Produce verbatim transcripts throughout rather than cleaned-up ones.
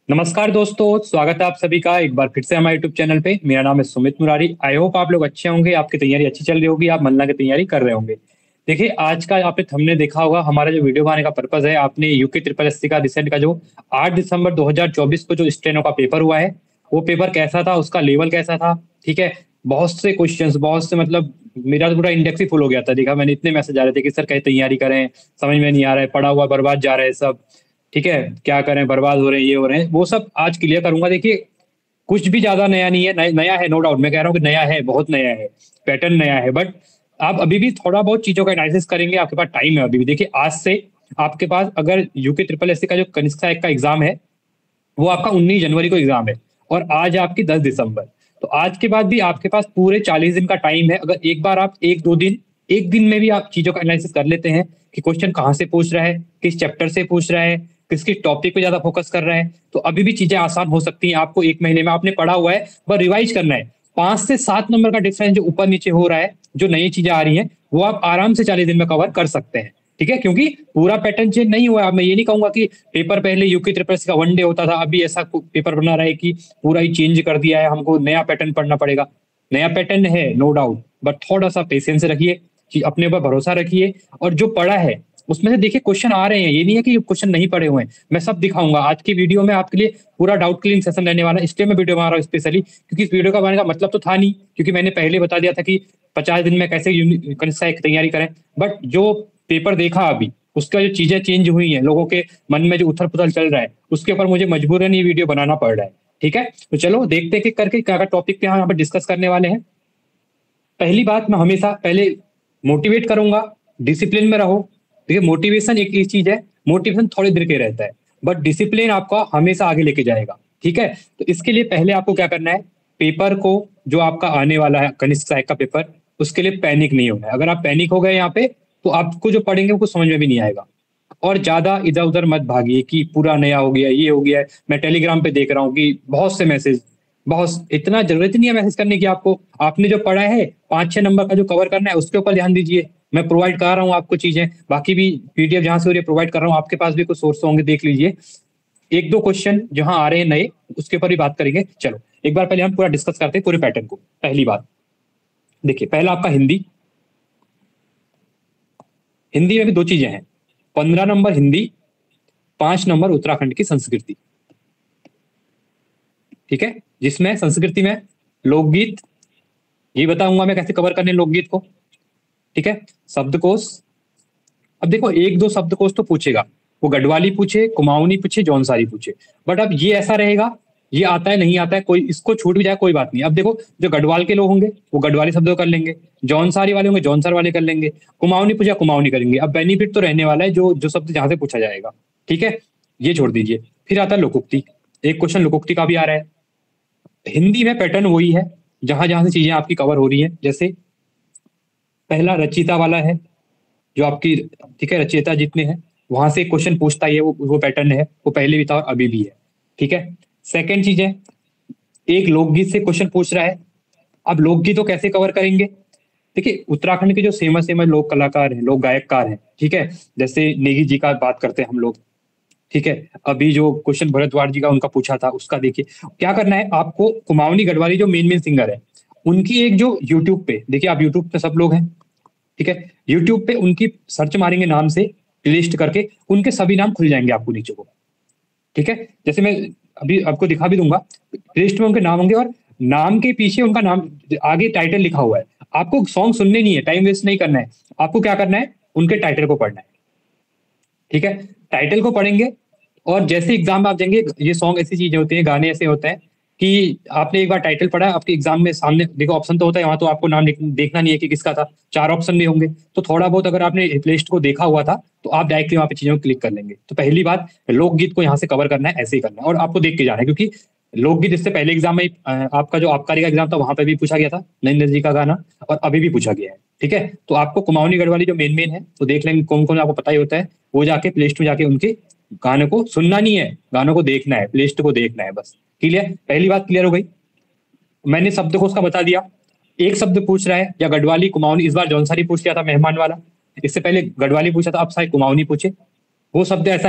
नमस्कार दोस्तों, स्वागत है आप सभी का एक बार फिर से हमारे यूट्यूब चैनल पे। मेरा नाम है सुमित मुरारी। आई होप आप लोग अच्छे होंगे, आपकी तैयारी अच्छी चल रही होगी, आप मनना की तैयारी कर रहे होंगे। देखिए, आज का आपने थंबनेल देखा होगा, हमारा जो वीडियो बनाने का पर्पज है, आपने यूके ट्रिपल एससी का रिसेंट का जो आठ दिसंबर दो हज़ार चौबीस को जो स्टेनो का पेपर हुआ है, वो पेपर कैसा था, उसका लेवल कैसा था। ठीक है, बहुत से क्वेश्चंस, बहुत से मतलब मेरा तो पूरा इंडेक्स ही फुल हो गया था। देखा मैंने, इतने मैसेज आ रहे थे कि सर कैसे तैयारी करें, समझ में नहीं आ रहा है, पढ़ा हुआ बर्बाद जा रहा है सब। ठीक है, क्या करें, बर्बाद हो रहे हैं, ये हो रहे हैं, वो सब आज क्लियर करूंगा। देखिए, कुछ भी ज्यादा नया नहीं है, नय, नया है, नो डाउट। मैं कह रहा हूँ कि नया है, बहुत नया है, पैटर्न नया है, बट आप अभी भी थोड़ा बहुत चीजों का एनालिसिस करेंगे, आपके पास टाइम है अभी भी। देखिए, आज से आपके पास अगर यूके ट्रिपल एस सी का जो कनिष्ठा एक का एग्जाम है, वो आपका उन्नीस जनवरी को एग्जाम है, और आज आपकी दस दिसंबर। तो आज के बाद भी आपके पास पूरे चालीस दिन का टाइम है। अगर एक बार आप एक दो दिन एक दिन में भी आप चीजों का एनालिसिस कर लेते हैं कि क्वेश्चन कहाँ से पूछ रहा है, किस चैप्टर से पूछ रहा है, किसकी टॉपिक पे ज्यादा फोकस कर रहा है, तो अभी भी चीजें आसान हो सकती हैं। आपको एक महीने में आपने पढ़ा हुआ है, बस रिवाइज करना है। पांच से सात नंबर का डिफरेंस जो ऊपर नीचे हो रहा है, जो नई चीजें आ रही हैं, वो आप आराम से चालीस दिन में कवर कर सकते हैं। ठीक है, क्योंकि पूरा पैटर्न चेंज नहीं हुआ है। अब मैं ये नहीं कहूंगा कि पेपर पहले यूके ट्रिपल एस सी का वन डे होता था, अभी ऐसा पेपर बना रहा है कि पूरा ही चेंज कर दिया है, हमको नया पैटर्न पढ़ना पड़ेगा। नया पैटर्न है, नो डाउट, बट थोड़ा सा पेशेंस रखिए, कि अपने ऊपर भरोसा रखिए, और जो पढ़ा है उसमें से देखिए क्वेश्चन आ रहे हैं, ये नहीं है कि क्वेश्चन नहीं पढ़े हुए हैं। मैं सब दिखाऊंगा आज की वीडियो में, आपके लिए पूरा डाउट क्लियरिंग सेशन रहने वाला है। इसलिए मैं वीडियो बना रहा हूँ स्पेशली, क्योंकि इस वीडियो का बनाने का मतलब तो था नहीं, क्योंकि मैंने पहले बता दिया था कि पचास दिन में कैसे कनिष्ठा की तैयारी करें। बट जो पेपर देखा अभी, उसका जो चीजें चेंज हुई हैं, लोगों के मन में जो उथल पुथल चल रहा है, उसके ऊपर मुझे मजबूरन ये वीडियो बनाना पड़ रहा है। ठीक है, तो चलो देखते हैं कि करके क्या टॉपिक पे हम यहाँ पर डिस्कस करने वाले हैं। पहली बात, मैं हमेशा पहले मोटिवेट करूंगा, डिसिप्लिन में रहो। देखिए, मोटिवेशन एक चीज है, मोटिवेशन थोड़ी देर के रहता है, बट डिसिप्लिन आपको हमेशा आगे लेके जाएगा। ठीक है, तो इसके लिए पहले आपको क्या करना है, पेपर को, जो आपका आने वाला है कनिष्ठ सहायक का पेपर, उसके लिए पैनिक नहीं होना है। अगर आप पैनिक हो गए यहाँ पे, तो आपको जो पढ़ेंगे वो कुछ समझ में भी नहीं आएगा। और ज्यादा इधर उधर मत भागिए कि पूरा नया हो गया, ये हो गया है। मैं टेलीग्राम पे देख रहा हूँ कि बहुत से मैसेज, बहुत, इतना जरूरत नहीं है मैसेज करने की आपको। आपने जो पढ़ा है, पांच छह नंबर का जो कवर करना है, उसके ऊपर ध्यान दीजिए। मैं प्रोवाइड कर रहा हूँ आपको चीजें, बाकी भी पीडीएफ जहां से हो रही है प्रोवाइड कर रहा हूँ, आपके पास भी कुछ सोर्स होंगे, देख लीजिए। एक दो क्वेश्चन जहां आ रहे हैं नए, उसके ऊपर भी बात करेंगे। चलो एक बार पहले हम पूरा डिस्कस करते हैं पूरे पैटर्न को। पहली बात देखिए, पहला आपका हिंदी। हिंदी में भी दो चीजें हैं, पंद्रह नंबर हिंदी, पांच नंबर उत्तराखंड की संस्कृति। ठीक है, जिसमें संस्कृति में लोकगीत, ये बताऊंगा मैं कैसे कवर करने लोकगीत को। ठीक है, शब्दकोश। अब देखो, एक दो शब्दकोश तो पूछेगा, वो गढ़वाली पूछे, कुमाऊनी पूछे, जौनसारी पूछे, बट अब ये ऐसा रहेगा, ये आता है नहीं आता है, कोई इसको छूट भी जाए कोई बात नहीं। अब देखो, जो गढ़वाल के लोग होंगे वो गढ़वाली शब्दों कर लेंगे, जौनसारी वाले होंगे जौनसार वाले कर लेंगे, कुमाऊनी पूछा कुमाऊनी करेंगे। अब बेनिफिट तो रहने वाला है जो जो शब्द जहां से पूछा जाएगा। ठीक है, ये छोड़ दीजिए। फिर आता है लोकोक्ति, एक क्वेश्चन लोकोक्ति का भी आ रहा है। हिंदी में पैटर्न वही है, जहां जहां से चीजें आपकी कवर हो रही हैं। जैसे पहला रचिता वाला है, जो आपकी, ठीक है, रचयिता जितने हैं वहां से क्वेश्चन पूछता ही है, वो वो पैटर्न है, वो पहले भी था और अभी भी है। ठीक है, सेकंड चीज है, एक लोकगीत से क्वेश्चन पूछ रहा है। अब लोकगीत को कैसे कवर करेंगे। देखिए, उत्तराखंड के जो फेमस फेमस लोक कलाकार हैं, लोक गायककार हैं, ठीक है, जैसे नेगी जी का बात करते हैं हम लोग। ठीक है, अभी जो क्वेश्चन भरद्वाज जी का उनका पूछा था, उसका देखिए क्या करना है आपको। कुमाऊनी गढ़वाली जो मेन मेन सिंगर है, उनकी एक जो यूट्यूब पे, देखिए आप यूट्यूब पे सब लोग हैं, ठीक है, यूट्यूब पे उनकी सर्च मारेंगे नाम से, लिस्ट करके उनके सभी नाम खुल जाएंगे आपको नीचे को। ठीक है, जैसे मैं अभी आपको दिखा भी दूंगा, लिस्ट में उनके नाम होंगे, और नाम के पीछे उनका नाम, आगे टाइटल लिखा हुआ है। आपको सॉन्ग सुनने नहीं है, टाइम वेस्ट नहीं करना है, आपको क्या करना है, उनके टाइटल को पढ़ना है। ठीक है, टाइटल को पढ़ेंगे, और जैसे एग्जाम में आप जाएंगे, ये सॉन्ग ऐसी चीजें होती हैं, गाने ऐसे होते हैं कि आपने एक बार टाइटल पढ़ा, आपके एग्जाम में सामने देखो ऑप्शन तो होता है, वहां तो आपको नाम देखना नहीं है कि किसका था, चार ऑप्शन भी होंगे, तो थोड़ा बहुत अगर आपने प्लेलिस्ट को देखा हुआ था, तो आप डायरेक्टली वहां पे चीजों को क्लिक कर लेंगे। तो पहली बात, लोकगीत को यहाँ से कवर करना है, ऐसे ही करना है, और आपको देख के जाना है, क्योंकि लोकगीत इससे पहले एग्जाम में आपका जो आबकारी का एग्जाम था, वहां पे भी पूछा गया था नरेंद्र जी का गाना, और अभी भी पूछा गया है। ठीक है, तो आपको कुमाऊनी गढ़वाली जो मेन मेन है, तो देख लेंगे कौन कौन आपको पता ही होता है, वो जाके प्ले लिस्ट में जाके उनके गानों को सुनना नहीं है, गानों को देखना है, प्ले लिस्ट को देखना है, बस। क्लियर, पहली बात क्लियर हो गई। मैंने शब्द को उसका बता दिया, एक शब्द पूछ रहा है, या गढ़वाली कुमाऊनी, इस बार जौनसारी पूछ लिया था मेहमान वाला, इससे पहले गढ़वाली पूछा था, अब शायद कुमाऊनी पूछे। वो शब्द ऐसा है,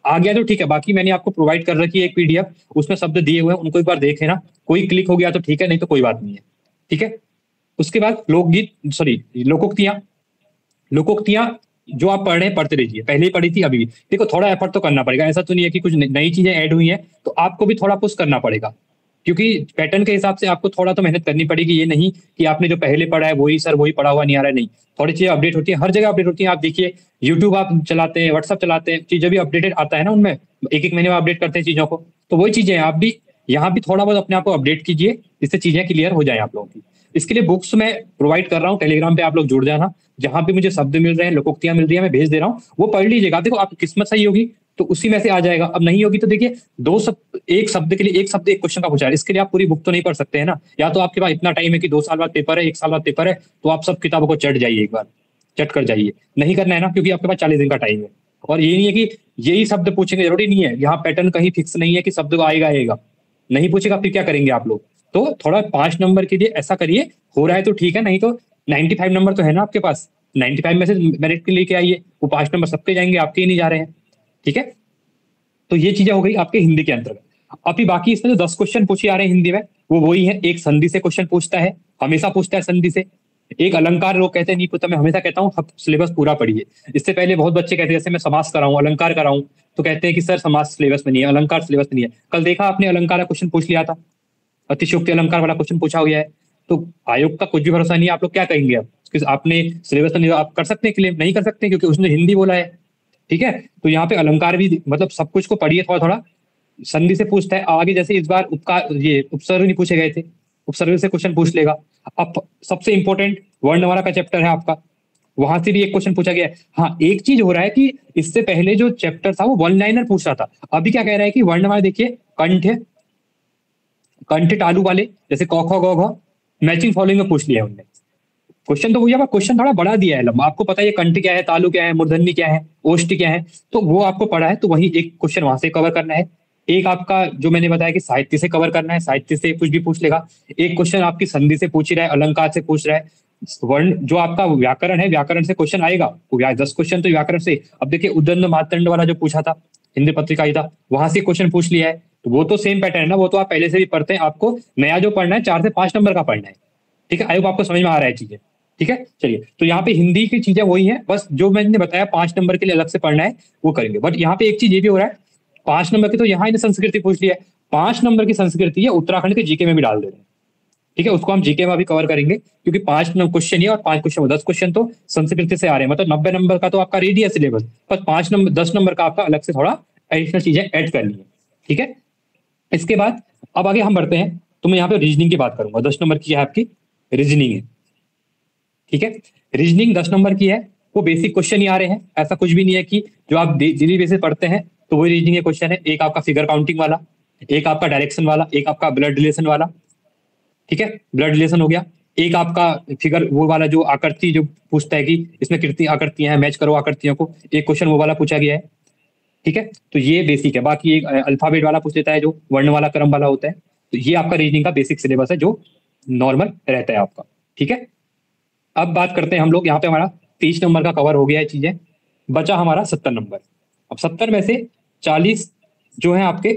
आ गया तो ठीक है, बाकी मैंने आपको प्रोवाइड कर रखी है एक पीडीएफ, उसमें शब्द दिए हुए हैं, उनको एक बार देखे ना, कोई क्लिक हो गया तो ठीक है, नहीं तो कोई बात नहीं है, ठीक है। उसके बाद लोकगीत, सॉरी लोकोक्तियां, लोकोक्तियां जो आप पढ़ रहे हैं पढ़ते रहिए, पहले ही पढ़ी थी अभी भी, देखो थोड़ा एफर्ट तो करना पड़ेगा, ऐसा तो नहीं है कि कुछ नई चीजें ऐड हुई हैं तो आपको भी थोड़ा पुश करना पड़ेगा, क्योंकि पैटर्न के हिसाब से आपको थोड़ा तो मेहनत करनी पड़ेगी। ये नहीं कि आपने जो पहले पढ़ा है वही सर वही पढ़ा हुआ नहीं आ रहा है, नहीं, थोड़ी चीजें अपडेट होती है, हर जगह अपडेट होती है। आप देखिए यूट्यूब आप चलाते हैं, व्हाट्सअप चलाते हैं, चीजें भी अपडेटेड आता है ना, उनमें एक एक महीने में अपडेट करते हैं चीजों को, तो वही चीजें हैं, आप भी यहाँ भी थोड़ा बहुत अपने आप को अपडेट कीजिए, जिससे चीजें क्लियर हो जाए आप लोगों की। इसके लिए बुक्स मैं प्रोवाइड कर रहा हूँ, टेलीग्राम पे आप लोग जुड़ जाना, जहां पे मुझे शब्द मिल रहे हैं, लोकोक्तियां मिल रही है, मैं भेज दे रहा हूँ, वो पढ़ लीजिएगा। देखो आपकी किस्मत सही होगी तो उसी में से आ जाएगा, अब नहीं होगी तो देखिए दो शब्द, एक शब्द के लिए एक शब्द एक क्वेश्चन का पूछा है, इसके लिए आप पूरी बुक तो नहीं पढ़ सकते हैं ना, या तो आपके पास इतना टाइम है कि दो साल बाद पेपर है, एक साल बाद पेपर है, तो आप सब किताबों को चढ़ जाइए, एक बार चट कर जाइए, नहीं करना है ना, क्योंकि आपके पास चालीस दिन का टाइम है। और ये नहीं है कि यही शब्द पूछेंगे, जरूरी नहीं है, यहाँ पैटर्न कहीं फिक्स नहीं है कि शब्द आएगा आएगा, नहीं पूछेगा फिर क्या करेंगे आप लोग। तो थोड़ा पांच नंबर के लिए ऐसा करिए, हो रहा है तो ठीक है, नहीं तो नाइन्टी फाइव नंबर तो है ना आपके पास, नाइन्टी फाइव में से मेरिट के लेके आइए, वो पांच नंबर सबके जाएंगे, आपके ही नहीं जा रहे हैं, ठीक है। तो ये चीजें हो गई आपके हिंदी के अंतर्गत। अभी बाकी इसमें जो दस क्वेश्चन पूछे आ रहे हैं हिंदी में, वो वही है, एक संधि से क्वेश्चन पूछता है, हमेशा पूछता है संधि से, एक अलंकार लोग कहते हैं नहीं पूछता, मैं हमेशा कहता हूँ सिलेबस पूरा पढ़िए। इससे पहले बहुत बच्चे कहते हैं जैसे मैं समास कराऊं, अलंकार कराऊं, तो कहते हैं कि सर समास सिलेबस में नहीं है, अलंकार सिलेबस में नहीं है। कल देखा आपने अलंकार का क्वेश्चन पूछ लिया था, अतिशयोक्ति अलंकार वाला क्वेश्चन पूछा गया है, तो आयोग का कुछ भी भरोसा नहीं है, आप लोग क्या कहेंगे अब, आपने सिलेबस नहीं, आप कर सकते हैं क्लेम, नहीं कर सकते क्योंकि उसने हिंदी बोला है, ठीक है। तो यहाँ पे अलंकार भी, मतलब सब कुछ को पढ़िए थोड़ा थोड़ा, संधि से पूछता है आगे, जैसे इस बार उपकार ये उपसर्ग नहीं पूछे गए थे, उपसर्ग से क्वेश्चन पूछ लेगा। अब सबसे इंपॉर्टेंट वर्णमाला का चैप्टर है आपका, वहां से भी एक क्वेश्चन पूछा गया है। हाँ एक चीज हो रहा है कि इससे पहले जो चैप्टर था वो वन लाइनर पूछ रहा था, अभी क्या कह रहा है कि वर्णमाला देखिए, कंठ कंठ तालु वाले जैसे क ख ग घ मैचिंग फॉलोइंग में पूछ लिया है उनने, क्वेश्चन तो वही है, क्वेश्चन थोड़ा बड़ा दिया है, लंबा, आपको पता है कंठ क्या है, तालु क्या है, मूर्धन्य क्या है, ओष्ठ क्या है, तो वो आपको पढ़ा है, तो वही एक क्वेश्चन वहां से कवर करना है। एक आपका जो मैंने बताया कि साहित्य से कवर करना है, साहित्य से कुछ भी पूछ लेगा। एक क्वेश्चन आपकी संधि से पूछ रहा है, अलंकार से पूछ रहा है, वर्ण जो आपका व्याकरण है, व्याकरण से क्वेश्चन आएगा, दस क्वेश्चन तो व्याकरण से। अब देखिए उद्दंड मातंड वाला जो पूछा था, हिंदी पत्रिका ही था, वहां से क्वेश्चन पूछ लिया है, तो वो तो सेम पैटर्न है ना, वो तो आप पहले से भी पढ़ते हैं, आपको नया जो पढ़ना है चार से पांच नंबर का पढ़ना है, ठीक है। आयोग आपको समझ में आ रहा है चीजें, ठीक है। चलिए तो यहाँ पे हिंदी की चीजें वही हैं, बस जो मैंने बताया पांच नंबर के लिए अलग से पढ़ना है वो करेंगे। बट यहाँ पे एक चीज ये भी हो रहा है, पांच नंबर की तो यहाँ इन्हें संस्कृति पूछ लिया है, पांच नंबर की संस्कृति है उत्तराखंड के जीके में भी डाल दे रहे हैं, ठीक है, उसको हम जीके में भी कवर करेंगे, क्योंकि पांच क्वेश्चन ही और पांच क्वेश्चन दस क्वेश्चन तो संस्कृति से आ रहे हैं, मतलब नब्बे नंबर का तो आपका रेडी है सिलेबस, पर पांच नंबर दस नंबर का आपका अलग से थोड़ा एडिशनल चीजें ऐड करनी है, ठीक है। इसके बाद अब आगे हम बढ़ते हैं, तो मैं यहाँ पे रीजनिंग की बात करूंगा, दस नंबर की है आपकी रीजनिंग है, ठीक है। रीजनिंग दस नंबर की है, वो बेसिक क्वेश्चन ही आ रहे हैं, ऐसा कुछ भी नहीं है कि जो आप डेली बेसिस पढ़ते हैं तो वही रीजनिंग के क्वेश्चन है। एक आपका फिगर काउंटिंग वाला, एक आपका डायरेक्शन वाला, एक आपका ब्लड रिलेशन वाला, ठीक है, ब्लड रिलेशन हो गया। एक आपका फिगर वो वाला जो आकृति जो पूछता है कि इसमें कितनी आकृतियां हैं, मैच करो आकृतियों को, एक क्वेश्चन वो वाला पूछा गया है, ठीक है। तो ये बेसिक है। बाकी एक अल्फाबेट वाला पूछ लेता है जो वर्ण वाला क्रम वाला होता है, तो ये आपका रीजनिंग का बेसिक सिलेबस है जो नॉर्मल रहता है आपका, ठीक है। अब बात करते हैं हम लोग, यहाँ पे हमारा तीस नंबर का कवर हो गया है चीजें, बचा हमारा सत्तर नंबर। अब सत्तर में से चालीस जो है आपके,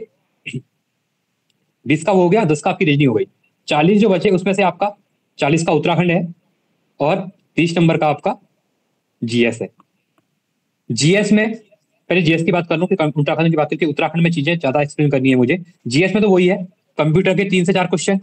बीस का वो हो गया, दस का आपकी रीजनिंग हो गई, चालीस जो बचे उसमें से आपका चालीस का उत्तराखंड है और तीस नंबर का आपका जीएस है। जीएस में पहले जीएस की बात कर लूं कि उत्तराखंड की बात करके, उत्तराखंड में चीजें ज्यादा एक्सप्लेन करनी है मुझे। जीएस में तो वही है, कंप्यूटर के तीन से चार क्वेश्चन,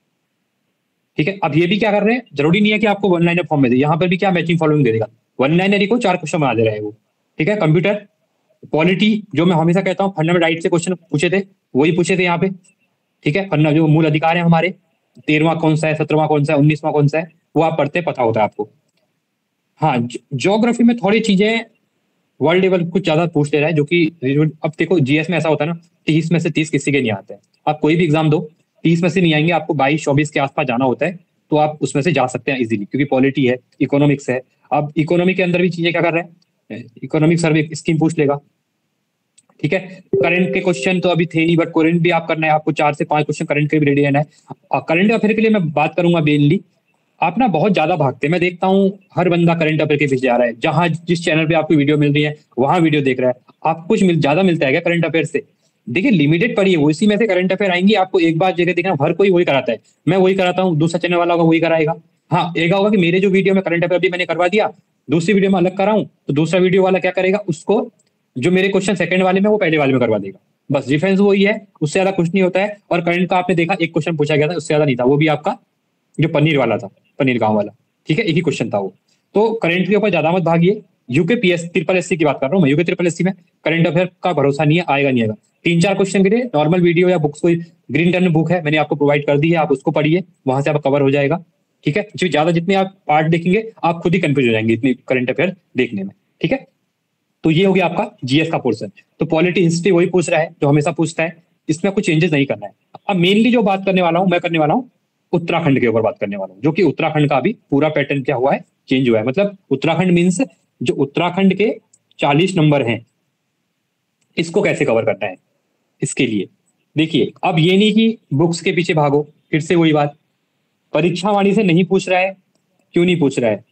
ठीक है। अब ये भी क्या कर रहे हैं, जरूरी नहीं है कि आपको वन लाइनर फॉर्म में दे, यहाँ पर भी क्या मैचिंग फॉलोइंग दे देगा, वन लाइनर को चार क्वेश्चन बना दे रहा है वो, ठीक है। कंप्यूटर पॉलिटी जो मैं हमेशा कहता हूँ फंडामेंटल राइट से क्वेश्चन पूछे थे, वही पूछे थे यहाँ पे, ठीक है। फंडा जो मूल अधिकार है हमारे, तेरहवां कौन सा है, सत्रहवां कौन सा है, उन्नीसवां कौन सा है, वो आप पढ़ते पता होता है आपको। हाँ ज्योग्राफी में थोड़ी चीजें वर्ल्ड लेवल कुछ ज्यादा पूछ ले रहा है, जो कि अब देखो जीएस में ऐसा होता है ना, तीस में से तीस किसी के नहीं आते हैं, आप कोई भी एग्जाम दो तीस में से नहीं आएंगे, आपको बाईस चौबीस के आसपास जाना होता है, तो आप उसमें से जा सकते हैं इजीली, क्योंकि पॉलिटी है, इकोनॉमिक्स है। अब इकोनॉमिक के अंदर भी चीजें क्या कर रहे हैं, इकोनॉमिक सर्वे स्कीम पूछ लेगा, ठीक है। करंट के क्वेश्चन तो अभी थे नहीं, बट करंट भी आप करना है, आपको चार से पांच क्वेश्चन करंट के भी रेडी रहना है। करंट अफेयर के लिए मैं बात करूंगा मेनली, आप ना बहुत ज्यादा भागते हैं, मैं देखता हूँ हर बंदा करंट अफेयर के पीछे जा रहा है, जहां जिस चैनल पे आपको वीडियो मिल रही है वहां वीडियो देख रहा है। आपको कुछ मिल, ज्यादा मिलता है क्या करंट अफेयर से? देखिए लिमिटेड पढ़िए, उसी में से करंट अफेयर आएंगी आपको। एक बार जगह देखना, हर कोई वही कराता है, मैं वही कराता हूँ, दूसरा चैनल वाला होगा वही कराएगा। हाँ एक होगा कि मेरे जो वीडियो में करंट अफेयर भी मैंने करवा दिया, दूसरी वीडियो में अलग कराऊं, तो दूसरा वीडियो वाला क्या करेगा, उसको जो मेरे क्वेश्चन सेकंड वाले में वो पहले वाले में करवा देगा। बस डिफरेंस वही है, उससे ज्यादा कुछ नहीं होता है। और करंट का आपने देखा एक क्वेश्चन पूछा गया था, उससे ज्यादा नहीं था, वो भी आपका जो पनीर वाला था, पनीर गांव वाला, ठीक है, एक ही क्वेश्चन था वो। तो करंट के ऊपर ज्यादा मत भागिए। UK PS triple S C की बात कर रहा हूँ मैं, यूके ट्रिपल एस सी में करंट अफेयर का भरोसा नहीं है, आएगा नहीं आएगा। तीन चार क्वेश्चन के लिए नॉर्मल वीडियो या बुक्स, कोई ग्रीन टर्न बुक है मैंने आपको प्रोवाइड कर दी है, आप उसको पढ़िए, वहां से आप कवर हो जाएगा। ठीक है, जो ज्यादा जितने आप पार्ट देखेंगे आप खुद ही कंफ्यूज हो जाएंगे इतनी करंट अफेयर देखने में। ठीक है, तो ये हो गया आपका जीएस का पोर्शन। तो पॉलिटी हिस्ट्री वही पूछ रहा है जो हमेशा पूछता है, इसमें कुछ चेंजेस नहीं करना है। अब मेनली जो बात करने वाला हूं मैं करने वाला हूं उत्तराखंड के ऊपर बात करने वाला हूं, जो कि उत्तराखंड का अभी पूरा पैटर्न क्या हुआ है, चेंज हुआ है। मतलब उत्तराखंड मीन्स जो उत्तराखंड के चालीस नंबर हैं, इसको कैसे कवर करना है। इसके लिए देखिए, अब ये नहीं कि बुक्स के पीछे भागो, फिर से वही बात, परीक्षा वाणी से नहीं पूछ रहा है। क्यों नहीं पूछ रहा है?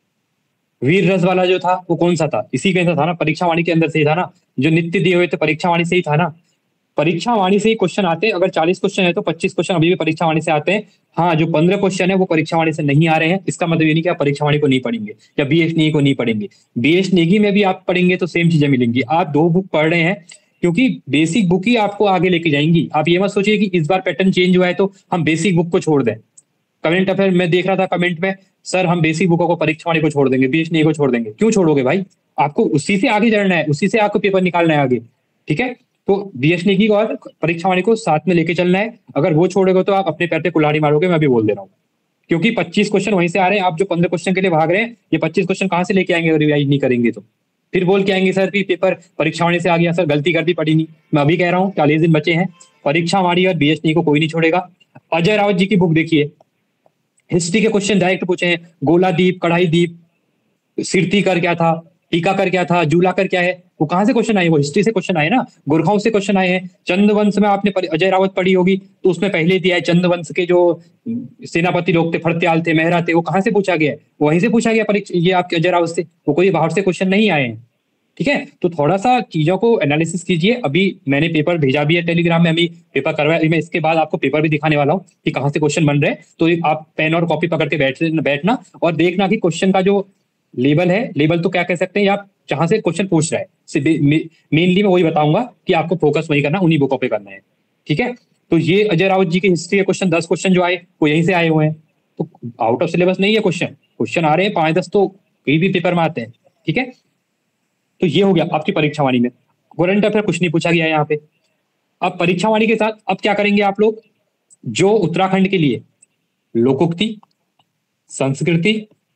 वीर रस वाला जो था वो कौन सा था, इसी के था ना, परीक्षा वाणी के अंदर से ही था ना, जो नित्य दिए हुए थे परीक्षा वाणी से ही था ना। परीक्षा वाणी से ही क्वेश्चन आते हैं, अगर चालीस क्वेश्चन है तो पच्चीस क्वेश्चन अभी भी परीक्षा वाणी से आते हैं। हाँ, जो पंद्रह क्वेश्चन है वो परीक्षा वाणी से नहीं आ रहे हैं, इसका मतलब ये नहीं कि आप परीक्षा वाणी को नहीं पढ़ेंगे या बीएस नेगी को नहीं पढ़ेंगे। बीएस नेगी में भी आप पढ़ेंगे तो सेम चीजें मिलेंगी। आप दो बुक पढ़ रहे हैं क्योंकि बेसिक बुक ही आपको आगे लेके जाएंगी। आप ये मत सोचिए कि इस बार पैटर्न चेंज हुआ है तो हम बेसिक बुक को छोड़ दें। करंट अफेयर में देख रहा था कमेंट में, सर हम बेसिक बुकों को परीक्षा वाणी को छोड़ देंगे, बीएस नेगी को छोड़ देंगे। क्यों छोड़ोगे भाई? आपको उसी से आगे चढ़ना है, उसी से आपको पेपर निकालना है आगे। ठीक है, तो बीएस नेगी को और परीक्षा वाणी को साथ में लेके चलना है। अगर वो छोड़ोगे तो आप अपने पैर पे कुल्हाड़ी मारोगे, मैं भी बोल दे रहा हूँ। क्योंकि पच्चीस क्वेश्चन वहीं से आ रहे हैं, आप जो पंद्रह क्वेश्चन के लिए भाग रहे हैं, ये पच्चीस क्वेश्चन कहाँ से लेके आएंगे अगर रिवाइज नहीं करेंगे तो? फिर बोल के आएंगे सर भी पेपर परीक्षा वाणी से आ गया, सर गलती कर दी, पढ़ी नहीं। मैं अभी कह रहा हूँ चालीस दिन बचे हैं, परीक्षा वाणी और बीएस नेगी को कोई नहीं छोड़ेगा। अजय रावत जी की बुक देखिए, हिस्ट्री के क्वेश्चन डायरेक्ट पूछे हैं, गोला दीप, कढ़ाई दीप, सिरती कर क्या था, टीका कर क्या था, जूला कर क्या है, वो कहां से क्वेश्चन आए? वो हिस्ट्री से क्वेश्चन आए ना, गोरखाओं से क्वेश्चन आए हैं। चंद्रवंश में आपने अजय रावत पढ़ी होगी तो उसमें पहले दिया है, चंद्रवंश के जो सेनापति लोग थे, फरत्याल थे, मेहरा थे, वो कहां से पूछा गया है? वहीं से पूछा गया परीक्षा, ये आपके अजय रावत से, वो कोई बाहर से क्वेश्चन नहीं आए हैं। ठीक है, तो थोड़ा सा चीजों को एनालिसिस कीजिए। अभी मैंने पेपर भेजा भी है टेलीग्राम में, अभी पेपर करवाया, मैं इसके बाद आपको पेपर भी दिखाने वाला हूँ कि कहाँ से क्वेश्चन बन रहे हैं। तो आप पेन और कॉपी पकड़ के बैठ बैठना और देखना कि क्वेश्चन का जो लेवल है, लेवल तो क्या कह सकते हैं, आप जहां से क्वेश्चन पूछ रहा है मेनली मैं वही बताऊंगा कि आपको फोकस वही करना, उन्हीं बुकों पे करना है। ठीक है, तो ये अजय रावत जी के हिस्ट्री के क्वेश्चन, दस क्वेश्चन जो आए वो यहीं से आए हुए हैं। तो आउट ऑफ सिलेबस नहीं है क्वेश्चन, क्वेश्चन आ रहे हैं पांच दस तो कहीं भी पेपर में आते हैं। ठीक है, तो ये हो गया आपकी परीक्षा वाणी में। करंट अफेयर कुछ नहीं पूछा गया है यहाँ पे। अब परीक्षा वाणी के साथ अब क्या करेंगे आप लोग, जो उत्तराखंड के लिए लोकोक्ति, संस्कृति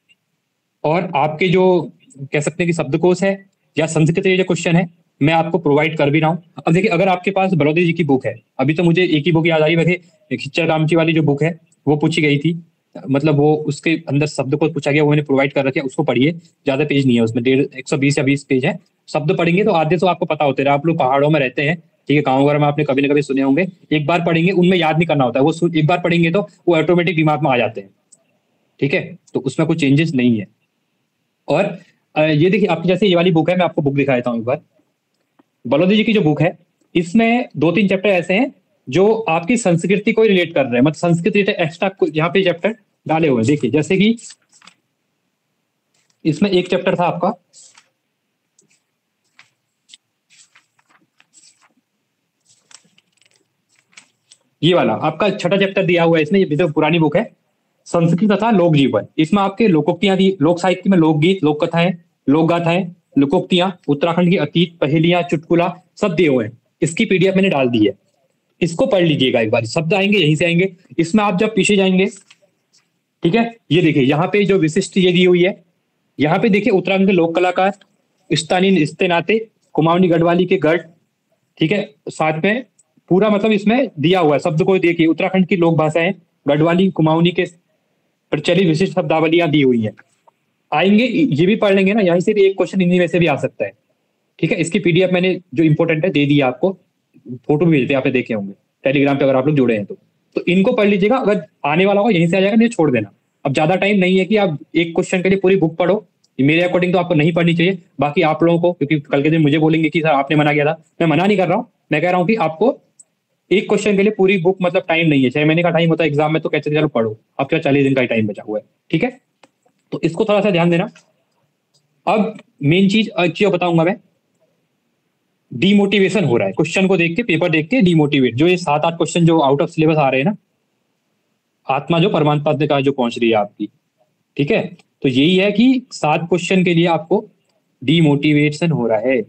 और आपके जो कह सकते हैं कि शब्दकोश है या संस्कृत जो क्वेश्चन है, मैं आपको प्रोवाइड कर भी रहा हूँ। अब देखिए, अगर आपके पास बलौदी जी की बुक है, अभी तो मुझे एक ही बुक याद आ रही है, खिच्चर कामची वाली जो बुक है वो पूछी गई थी, मतलब वो उसके अंदर शब्द को पूछा गया, वो मैंने प्रोवाइड कर रखा है, उसको पढ़िए। ज्यादा पेज नहीं है उसमें, डेढ़ एक सौ बीस या बीस पेज है। शब्द पढ़ेंगे तो आधे तो आपको पता होते रहे, आप लोग पहाड़ों में रहते हैं, ठीक है, गाँव वगैरह में आपने कभी ना कभी सुने होंगे। एक बार पढ़ेंगे उनमें याद नहीं करना होता है, वो एक बार पढ़ेंगे तो वो ऑटोमेटिक दिमाग में आ जाते हैं। ठीक है, तो उसमें कुछ चेंजेस नहीं है। और ये देखिए, आपकी जैसे ये वाली बुक है, मैं आपको बुक दिखा देता हूँ एक बार। बलौदी जी की जो बुक है, इसमें दो तीन चैप्टर ऐसे हैं जो आपकी संस्कृति को रिलेट कर रहे हैं, मतलब संस्कृत एक्स्ट्रा यहाँ पे चैप्टर डाले हुए हैं। देखिए, जैसे कि इसमें एक चैप्टर था आपका, ये वाला आपका छठा चैप्टर दिया हुआ है इसमें, ये तो पुरानी बुक है, संस्कृत तथा लोक जीवन। इसमें आपके लोकोक्तियां दी, लोक साहित्य में लोकगीत, लोक कथाएं, लोक गाथाएं, लोकोक्तियां, उत्तराखंड की अतीत, पहेलियां, चुटकुला सब दिए हुए हैं। इसकी पीडीएफ मैंने डाल दी है, इसको पढ़ लीजिएगा एक बार। शब्द आएंगे यहीं से आएंगे। इसमें आप जब पीछे जाएंगे, ठीक है, ये देखिए यहाँ पे जो विशिष्ट ये दी हुई है, यहाँ पे देखिए उत्तराखंड के लोक कलाकार, स्थानीय रिश्ते नाते, कुमाऊनी गढ़वाली के गढ़, ठीक है, साथ में पूरा मतलब इसमें दिया हुआ है शब्द को। देखिए, उत्तराखंड की लोक भाषाएं, गढ़वाली, कुमाऊनी के प्रचलित विशिष्ट शब्दावलियां दी हुई हैं। आएंगे, ये भी पढ़ लेंगे ना, यहीं से भी एक क्वेश्चन इन्हीं में से भी आ सकता है। ठीक है, इसकी पीडीएफ मैंने जो इंपॉर्टेंट है दे दी है आपको, फोटो भी भेजते हैं, आपने देखे होंगे टेलीग्राम पे अगर आप लोग जुड़े हैं तो तो इनको पढ़ लीजिएगा। अगर आने वाला होगा यहीं से आ जाएगा, नहीं छोड़ देना। अब ज्यादा टाइम नहीं है कि आप एक क्वेश्चन के लिए पूरी बुक पढ़ो, मेरे अकॉर्डिंग तो आपको नहीं पढ़नी चाहिए। बाकी आप लोगों को, क्योंकि कल के दिन मुझे बोलेंगे कि सर आपने मना किया था, मैं मना नहीं कर रहा हूँ, मैं कह रहा हूँ कि आपको एक क्वेश्चन के लिए पूरी बुक मतलब टाइम नहीं है, छह महीने का टाइम होता है एग्जाम में, तो कहते चलो पढ़ो, अब क्या चालीस दिन का ही टाइम बचा हुआ है, ठीक है। तो इसको थोड़ा सा ध्यान देना। अब मेन चीज चीज बताऊंगा मैं, डीमोटिवेशन हो रहा है क्वेश्चन को देख के, पेपर देख के डीमोटिवेट, जो ये सात आठ क्वेश्चन जो आउट ऑफ सिलेबस आ रहे हैं ना, आत्मा जो परमात्मा का जो पहुंच रही है आपकी, ठीक है। तो यही है कि सात क्वेश्चन के लिए आपको डीमोटिवेशन हो रहा है,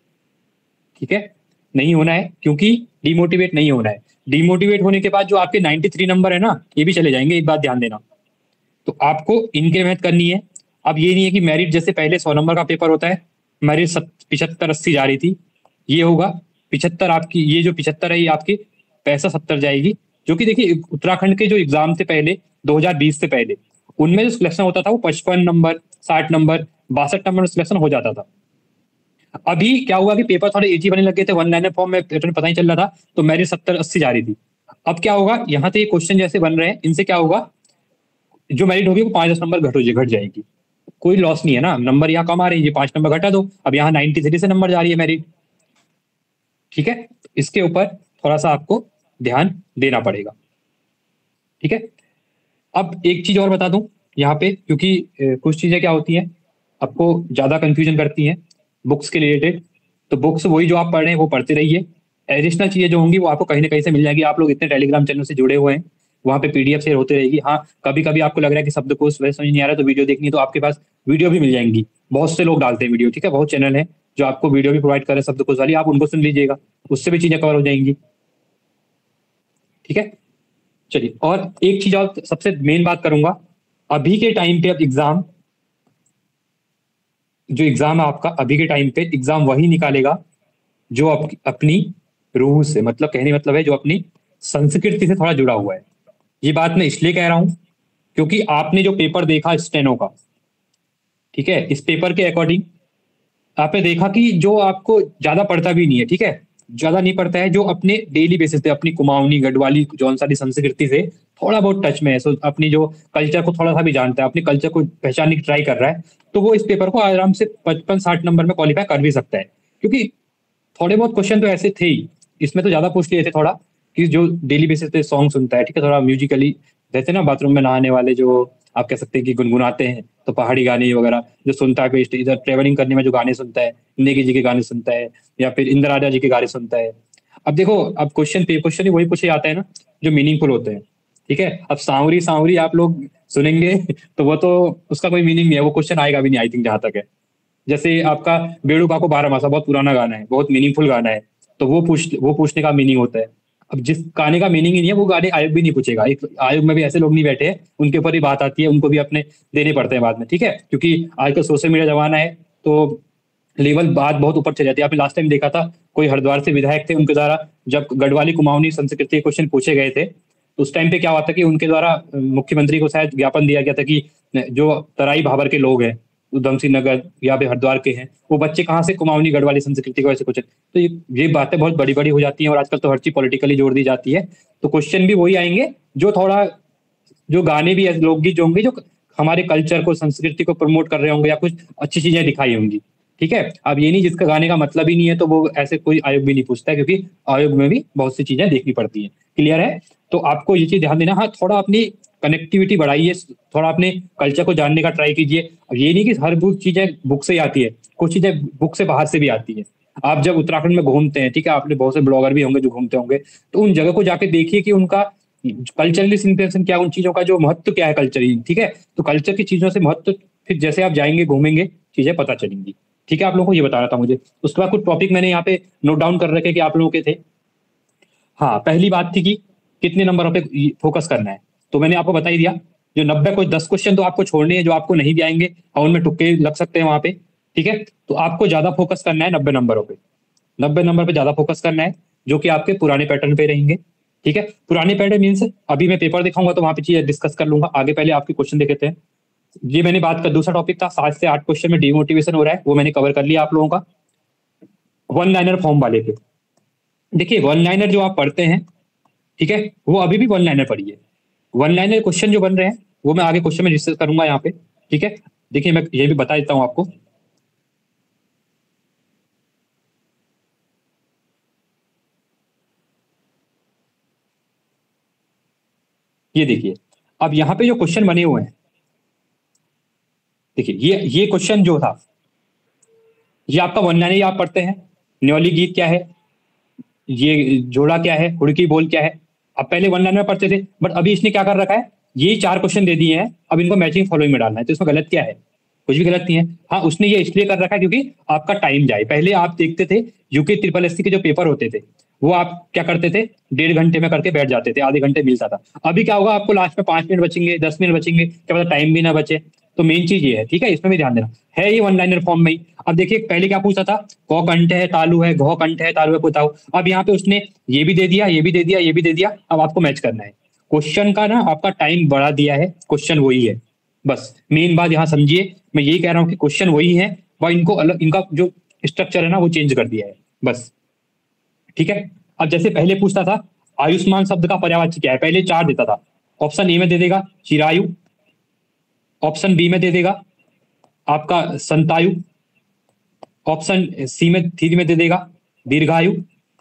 ठीक है। नहीं होना है, क्योंकि डीमोटिवेट नहीं होना है। डीमोटिवेट होने के बाद जो आपके तिरानवे नंबर है ना, ये भी चले जाएंगे, एक बात ध्यान देना। तो आपको इनके मेहनत करनी है। अब ये नहीं है कि मेरिट जैसे पहले सौ नंबर का पेपर होता है, मेरिट पिछहत्तर अस्सी जा रही थी, ये होगा पिछहत्तर, आपकी ये जो पिछहत्तर है ये आपकी पैंसठ सत्तर जाएगी। जो कि देखिए उत्तराखंड के जो एग्जाम थे पहले दो हज़ार बीस से पहले, उनमें जो सिलेक्शन होता था वो पचपन नंबर, साठ नंबर, बासठ नंबर सिलेक्शन हो जाता था। अभी क्या हुआ कि पेपर थोड़े इजी बनने लगे थे, वन लाइनर फॉर्म में पैटर्न पता ही चल रहा था, तो मेरिट सत्तर अस्सी जा रही थी। अब क्या होगा, यहाँ पे ये क्वेश्चन जैसे बन रहे हैं, इनसे क्या होगा, जो मेरिट होगी वो पांच दस नंबर घट घट जाएगी। कोई लॉस नहीं है ना, नंबर यहाँ कम आ रहे हैं, ये पांच नंबर घटा दो, अब यहाँ तिरानवे से नंबर जा रही है मेरिट, ठीक है। इसके ऊपर थोड़ा सा आपको ध्यान देना पड़ेगा, ठीक है। अब एक चीज और बता दूं यहाँ पे, क्योंकि कुछ चीजें क्या होती हैं आपको ज्यादा कंफ्यूजन करती हैं बुक्स के रिलेटेड, तो बुक्स वही जो आप पढ़ रहे हैं वो पढ़ते रहिए। एडिशनल चीजें जो होंगी वो आपको कहीं ना कहीं से मिल जाएगी। आप लोग इतने टेलीग्राम चैनल से जुड़े हुए हैं, वहाँ पे पीडीएफ शेयर होती रहेगी। हाँ, कभी कभी आपको लग रहा है कि शब्दकोश वैसे समझ नहीं आ रहा तो वीडियो देखनी है, तो आपके पास वीडियो भी मिल जाएंगी, बहुत से लोग डालते हैं वीडियो, ठीक है। बहुत चैनल है जो आपको वीडियो भी प्रोवाइड कर रहे हैं शब्दकोश वाली, आप उनको सुन लीजिएगा, उससे भी चीजें कवर हो जाएंगी, ठीक है। चलिए, और एक चीज और सबसे मेन बात करूंगा, अभी के टाइम पे अब एग्जाम, जो एग्जाम है आपका अभी के टाइम पे एग्जाम वही निकालेगा जो अप, अपनी रूह से, मतलब कहने मतलब है जो अपनी संस्कृति से थोड़ा जुड़ा हुआ है। ये बात मैं इसलिए कह रहा हूं क्योंकि आपने जो पेपर देखा स्टेनो का, ठीक है, इस पेपर के अकॉर्डिंग आपने देखा कि जो आपको ज्यादा पढ़ता भी नहीं है, ठीक है, ज्यादा नहीं पढ़ता है, जो अपने डेली बेसिस पे अपनी कुमाऊनी गढ़वाली जौनसारी संस्कृति से थोड़ा बहुत टच में है, सो अपनी जो कल्चर को थोड़ा सा भी जानता है, अपने कल्चर को पहचानने की ट्राई कर रहा है, तो वो इस पेपर को आराम से पचपन साठ नंबर में क्वालिफाई कर भी सकता है। क्योंकि थोड़े बहुत क्वेश्चन तो ऐसे थे ही, इसमें तो ज्यादा पूछ लिए थे थोड़ा, कि जो डेली बेसिस पे सॉन्ग सुनता है, ठीक है, थोड़ा म्यूजिकली, जैसे ना बाथरूम में नहाने वाले जो आप कह सकते हैं कि गुनगुनाते हैं, तो पहाड़ी गाने वगैरह जो सुनता है, कोई इधर ट्रेवलिंग करने में जो गाने सुनता है, नेगी जी के गाने सुनता है, या फिर इंदिरा राजा जी के गाने सुनता है। अब देखो, अब क्वेश्चन पे क्वेश्चन ही वही पूछे जाते हैं ना जो मीनिंगफुल होते हैं, ठीक है। अब सांवरी सांवरी आप लोग सुनेंगे तो वो तो उसका कोई मीनिंग नहीं है, वो क्वेश्चन आएगा भी नहीं, आई थिंक, जहां तक है। जैसे आपका बेड़ू बाको बारह मासा बहुत पुराना गाना है, बहुत मीनिंगफुल गाना है, तो वो पूछ वो पूछने का मीनिंग होता है। अब जिस गाने का मीनिंग ही नहीं है वो गाने आयोग भी नहीं पूछेगा, एक आयोग में भी ऐसे लोग नहीं बैठे हैं, उनके ऊपर ही बात आती है, उनको भी अपने देने पड़ते हैं बाद में, ठीक है। क्योंकि आजकल सोशल मीडिया जमाना है, तो लेवल बात बहुत ऊपर चली जाती है। आपने लास्ट टाइम देखा था, कोई हरिद्वार से विधायक थे, उनके द्वारा जब गढ़वाली कुमाऊनी संस्कृति के क्वेश्चन पूछे गए थे, तो उस टाइम पे क्या हुआ था कि उनके द्वारा मुख्यमंत्री को शायद ज्ञापन दिया गया था कि जो तराई भाबर के लोग हैं, उधम सिंह नगर या फिर हरिद्वार के हैं, वो बच्चे कहाँ से कुमाऊनी गढ़वाली संस्कृति को ऐसे कुछ, तो ये ये बातें बहुत बड़ी बड़ी हो जाती हैं, और आजकल तो हर चीज पॉलिटिकली जोड़ दी जाती है। तो क्वेश्चन भी वही आएंगे जो थोड़ा, जो गाने भी लोकगीत जो होंगे जो हमारे कल्चर को संस्कृति को प्रमोट कर रहे होंगे, या कुछ अच्छी चीजें दिखाई होंगी, ठीक है। अब ये नहीं जिसका गाने का मतलब ही नहीं है तो वो ऐसे कोई आयोग भी नहीं पूछता है, क्योंकि आयोग में भी बहुत सी चीजें देखनी पड़ती है। क्लियर है? तो आपको ये चीज ध्यान देना। हाँ, थोड़ा अपनी कनेक्टिविटी बढ़ाइए, थोड़ा अपने कल्चर को जानने का ट्राई कीजिए। अब ये नहीं कि हर बुक चीजें बुक से ही आती है, कुछ चीजें बुक से बाहर से भी आती है। आप जब उत्तराखंड में घूमते हैं, ठीक है, आपने बहुत से ब्लॉगर भी होंगे जो घूमते होंगे, तो उन जगह को जाके देखिए कि उनका कल्चरली सिग्निफिकेशन क्या, उन चीजों का जो महत्व क्या है कल्चरली, ठीक है। तो कल्चर की चीजों से महत्व फिर जैसे आप जाएंगे घूमेंगे चीजें पता चलेंगी, ठीक है। आप लोगों को ये बताना था मुझे। उसके बाद कुछ टॉपिक मैंने यहाँ पे नोट डाउन कर रखे कि आप लोगों के थे। हाँ, पहली बात थी कि कितने नंबरों पे फोकस करना है, तो मैंने आपको बता ही दिया। जो नब्बे को दस क्वेश्चन तो आपको छोड़ने हैं जो आपको नहीं भी आएंगे और उनमें तुक्के लग सकते हैं वहां पे, ठीक है। तो आपको ज्यादा फोकस करना है नब्बे नंबरों पे, नब्बे नंबर पे ज्यादा फोकस करना है, जो कि आपके पुराने पैटर्न पे रहेंगे, ठीक है। पुराने पैटर्न मीन्स अभी मैं पेपर दिखाऊंगा तो वहां पे चीजें डिस्कस कर लूंगा आगे, पहले आपके क्वेश्चन देखे थे। ये मैंने बात कर, दूसरा टॉपिक था सात से आठ क्वेश्चन में डिमोटिवेशन हो रहा है, वो मैंने कवर कर लिया आप लोगों का। वन लाइनर फॉर्म वाले पे देखिए, वन लाइनर जो आप पढ़ते हैं, ठीक है, वो अभी भी वन लाइनर पढ़िए। वन लाइनर क्वेश्चन जो बन रहे हैं वो मैं आगे क्वेश्चन में डिस्कस करूंगा यहाँ पे, ठीक है। देखिए मैं ये भी बता देता हूँ आपको। ये देखिए अब यहाँ पे जो क्वेश्चन बने हुए हैं, देखिए ये ये क्वेश्चन जो था, ये आपका वन लाइनर आप पढ़ते हैं, न्योली गीत क्या है, ये जोड़ा क्या है, हुड़की बोल क्या है। अब पहले वन लाइनर पढ़ते थे, बट अभी इसने क्या कर रखा है, ये चार क्वेश्चन दे दिए हैं, अब इनको मैचिंग फॉलोइंग में डालना है। तो इसमें गलत क्या है, कुछ भी गलत नहीं है। हाँ उसने ये इसलिए कर रखा है क्योंकि आपका टाइम जाए। पहले आप देखते थे यूके ट्रिपल एस सी के जो पेपर होते थे, वो आप क्या करते थे, डेढ़ घंटे में करके बैठ जाते थे, आधे घंटे मिलता था। अभी क्या होगा, आपको लास्ट में पांच मिनट बचेंगे, दस मिनट बचेंगे, क्या पता टाइम भी ना बचे। तो मेन चीज ये है, ठीक है, इसमें भी ध्यान देना है। ये वन लाइनर फॉर्म में ही। अब देखिए पहले क्या पूछा था, कौ कंठ है तालु है, घौ कंठ है तालु है, बताओ। अब यहाँ पे उसने ये भी दे दिया, ये भी दे दिया, ये भी दे दिया। अब आपको मैच करना है। क्वेश्चन का ना आपका टाइम बढ़ा दिया है, क्वेश्चन वही है। बस मेन बात यहाँ समझिए, मैं यही कह रहा हूँ कि क्वेश्चन वही है, वह इनको अलग, इनका जो स्ट्रक्चर है ना वो चेंज कर दिया है बस, ठीक है। अब जैसे पहले पूछता था आयुष्मान शब्द का पर्यायवाची क्या है, पहले चार देता था। ऑप्शन ए में दे देगा चिरायु, ऑप्शन बी में दे देगा आपका संतायु, ऑप्शन सी में थ्री में दे देगा दीर्घायु,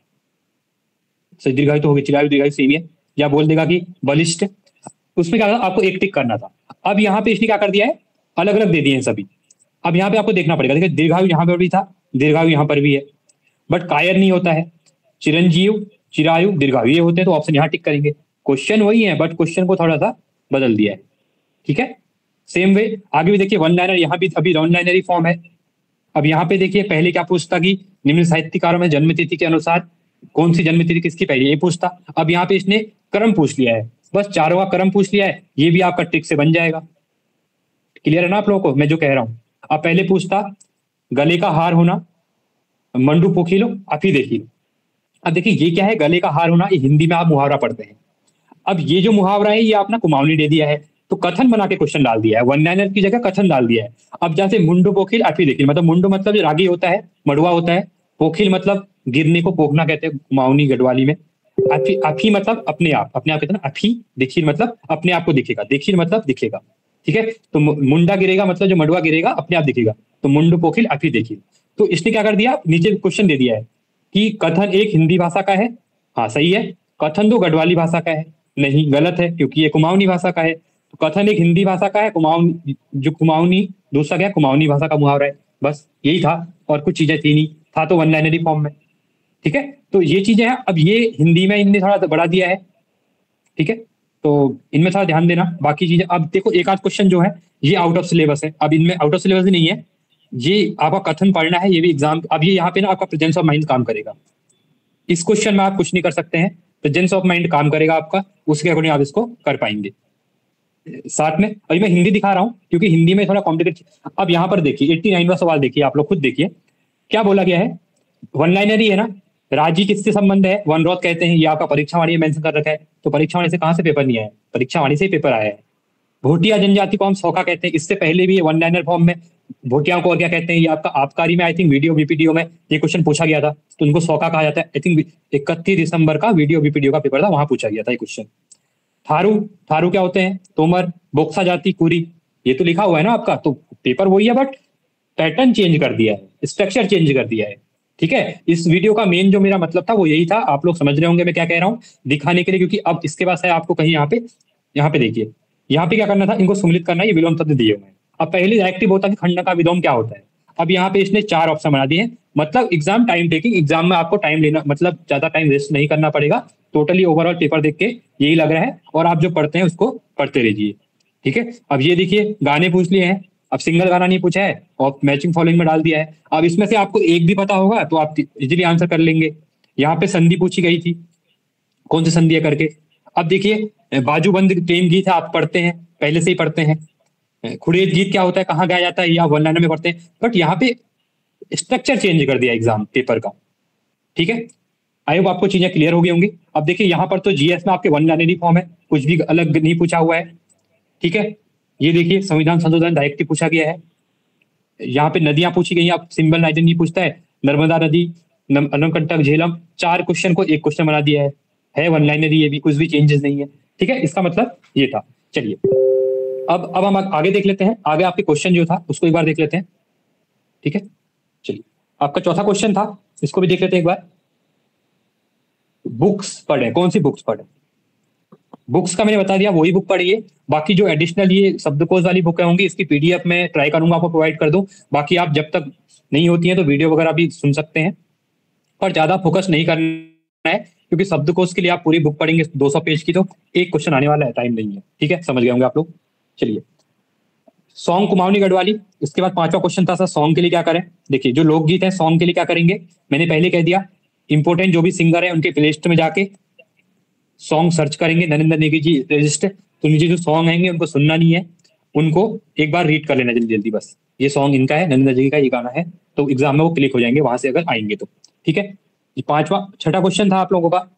दीर्घायु तो हो गई, चिरायु दीर्घायु सेम है, या बोल देगा कि बलिष्ठ। उसमें क्या था, आपको एक टिक करना था। अब यहाँ पे इसने क्या कर दिया है, अलग अलग दे दिए हैं सभी। अब यहाँ पे आपको देखना पड़ेगा, देखिए दीर्घायु यहाँ पर भी था, दीर्घायु यहाँ पर भी है, बट कायर नहीं होता है। चिरंजीव, चिरायु, दीर्घायु ये होते हैं, तो ऑप्शन यहाँ टिक करेंगे। क्वेश्चन वही है, बट क्वेश्चन को थोड़ा सा बदल दिया है, ठीक है। सेम वे आगे भी देखिए, वन लाइनर यहाँ भी अभी वन लाइनर ही फॉर्म है। अब यहाँ पे देखिए पहले क्या पूछता कि निम्न साहित्यकारों में जन्म तिथि के अनुसार कौन सी जन्म तिथि किसकी पहली, ये पूछता। अब यहाँ पे इसने क्रम पूछ लिया है, बस चारों का क्रम पूछ लिया है, ये भी आपका टिक से बन जाएगा। क्लियर है ना आप लोगों को मैं जो कह रहा हूं। अब पहले पूछता गले का हार होना, मंडू पोखिलो अफी देखिलो। अब देखिए ये क्या है, गले का हार होना, ये हिंदी में आप मुहावरा पढ़ते हैं। अब ये जो मुहावरा है ये आपने कुमाऊनी दे दिया है, तो कथन बना के क्वेश्चन डाल दिया है, वन लाइनर की जगह कथन डाल दिया है। अब जैसे मुंडू पोखिल अफी देखिल, मतलब मुंडू मतलब जो रागी होता है, मड़ुआ होता है, पोखिल मतलब गिरने को पोखना कहते हैं कुमाऊनी गढ़वाली में। अफी अफी मतलब अपने आप, अपने आप कहते हैं ना अफी। देखिल मतलब अपने आप को दिखेगा, देखिल मतलब दिखेगा, ठीक है। तो मुंडा गिरेगा मतलब जो मड़ुआ गिरेगा अपने आप दिखेगा, तो मुंडू पोखिल अफी देखिल। तो इसने क्या कर दिया, नीचे क्वेश्चन दे दिया है कि कथन एक हिंदी भाषा का है, हाँ सही है। कथन दो गढ़वाली भाषा का है, नहीं गलत है, क्योंकि ये कुमाऊनी भाषा का है। तो कथन एक हिंदी भाषा का है, कुमाऊनी जो कुमाऊनी दूसरा क्या कुमाऊनी भाषा का मुहावरा है, बस यही था, और कुछ चीजें थी नहीं, था तो वन लाइनरी फॉर्म में, ठीक है। तो ये चीजें हैं। अब ये हिंदी में इनने थोड़ा बढ़ा दिया है, ठीक है, तो इनमें थोड़ा ध्यान देना। बाकी चीजें अब देखो, एक आध क्वेश्चन जो है ये आउट ऑफ सिलेबस है, अब इनमें आउट ऑफ सिलेबस भी नहीं है, ये आपका कथन पढ़ना है, ये भी एग्जाम। अब ये यहाँ पे ना आपका प्रेजेंस ऑफ माइंड काम करेगा, इस क्वेश्चन में आप कुछ नहीं कर सकते हैं, प्रेजेंस ऑफ माइंड काम करेगा आपका, उसके अकॉर्डिंग आप इसको कर पाएंगे। साथ में अभी मैं हिंदी दिखा रहा हूं क्योंकि हिंदी में थोड़ा कॉम्प्लिकेट। अब यहाँ पर देखिए एट्टी नाइनवा सवाल देखिए, आप लोग खुद देखिए क्या बोला गया है, वन लाइनर ही है ना। राजी किससे संबंध है, वनरोध कहते हैं, ये आपका परीक्षा वाणी में मेंशन कर रखा है, तो परीक्षा वाणी से कहां से पेपर नहीं आया, परीक्षा वाणी से ही पेपर आया है। भोटिया जनजाति को हम सौखा कहते हैं, इससे पहले भी ये वन लाइनर फॉर्म में भोटिया को और क्या कहते हैं, ये आपका आबकारी में आई थिंक वीडियो बीपीडीओ में ये क्वेश्चन पूछा गया था, तो उनको सौखा कहा जाता है। आई थिंक इकतीस दिसंबर का वीडियो बीपीडीओ का पेपर था, वहां पूछा गया था ये क्वेश्चन। थारू, थारू क्या होते हैं, तोमर, बोक्सा जाति, कुरी, ये तो लिखा हुआ है ना आपका, तो पेपर वही है, बट पैटर्न चेंज कर दिया है, स्ट्रक्चर चेंज कर दिया है, ठीक है। इस वीडियो का मेन जो मेरा मतलब था वो यही था, आप लोग समझ रहे होंगे मैं क्या कह रहा हूँ, दिखाने के लिए, क्योंकि अब इसके पास है आपको कहीं यहाँ पे, यहाँ पे देखिए, यहाँ पे क्या करना था, इनको सम्मिलित करना, ये विलोम शब्द दिए हुए हैं। अब पहले डायरेक्टिव होता कि खंड का विलोम क्या होता है, अब यहाँ पे इसने चार ऑप्शन बना दिए हैं, मतलब एग्जाम टाइम टेकिंग, एग्जाम में आपको टाइम लेना, मतलब ज्यादा टाइम वेस्ट नहीं करना पड़ेगा, टोटली ओवरऑल पेपर देख के यही लग रहा है, और आप जो पढ़ते हैं उसको पढ़ते रहिए, ठीक है। अब ये देखिए गाने पूछ लिए हैं, अब सिंगल गाना नहीं पूछा है और मैचिंग फॉलोइंग में डाल दिया है। अब इसमें से आपको एक भी पता होगा तो आप इजीली आंसर कर लेंगे। यहाँ पे संधि पूछी गई थी, कौन सी संधि है करके। अब देखिए बाजूबंद प्रेम गीत है, आप पढ़ते हैं, पहले से ही पढ़ते हैं। खुड़ेद गीत क्या होता है, कहाँ गाया जाता है, या वन लाइनर में पढ़ते हैं, बट यहाँ पे स्ट्रक्चर चेंज कर दिया एग्जाम पेपर का, ठीक है। आई होप आपको चीजें क्लियर हो गई होंगी। अब देखिए यहाँ पर तो जीएस में आपके वन लाइनर फॉर्म है, कुछ भी अलग नहीं पूछा हुआ है, ठीक है। ये देखिए संविधान संशोधन डायरेक्टिव पूछा गया है, यहाँ पे नदियां पूछी गई, आप सिंबल नाइजन नहीं पूछता है, नर्मदा नदी, अनकंटक, झेलम, चार क्वेश्चन को एक क्वेश्चन बना दिया है, है वन लाइनर, ये भी कुछ भी चेंजेस नहीं है, ठीक है। इसका मतलब ये था। चलिए अब अब हम आगे देख लेते हैं, आगे आपके क्वेश्चन जो था उसको एक बार देख लेते हैं। ठीक है, चलिए आपका चौथा क्वेश्चन था, इसको भी देख लेते हैं एक बार। बुक्स पढ़े, कौन सी बुक्स पढ़े? बुक्स का मैंने बता दिया, वही बुक पढ़िए। बाकी जो एडिशनल ये शब्दकोश वाली बुकें होंगी, इसकी पीडीएफ में ट्राई करूंगा आपको प्रोवाइड कर दूं। बाकी आप जब तक नहीं होती हैं तो वीडियो वगैरह भी सुन सकते हैं, पर ज्यादा फोकस नहीं करना है, क्योंकि शब्दकोश के लिए आप पूरी बुक पढ़ेंगे दो सौ पेज की, तो एक क्वेश्चन आने वाला है, टाइम नहीं है। ठीक है, समझ गए होंगे आप लोग। चलिए, सॉन्ग कुमाऊनी गढ़वाली, इसके बाद पांचवा क्वेश्चन था सर, सॉन्ग के लिए क्या करें? देखिए, जो लोकगीत है सॉन्ग के लिए क्या करेंगे, मैंने पहले कह दिया, इंपोर्टेंट जो भी सिंगर है उनके प्लेलिस्ट में जाके सॉन्ग सर्च करेंगे, नरेंद्र नेगी जी रजिस्टर, तो नीचे जो सॉन्ग आएंगे उनको सुनना नहीं है, उनको एक बार रीड कर लेना जल्दी जल्दी बस, ये सॉन्ग इनका है, नरेंद्र जी का ये गाना है, तो एग्जाम में वो क्लिक हो जाएंगे वहां से अगर आएंगे तो। ठीक है, ये पांचवा छठा क्वेश्चन था आप लोगों का,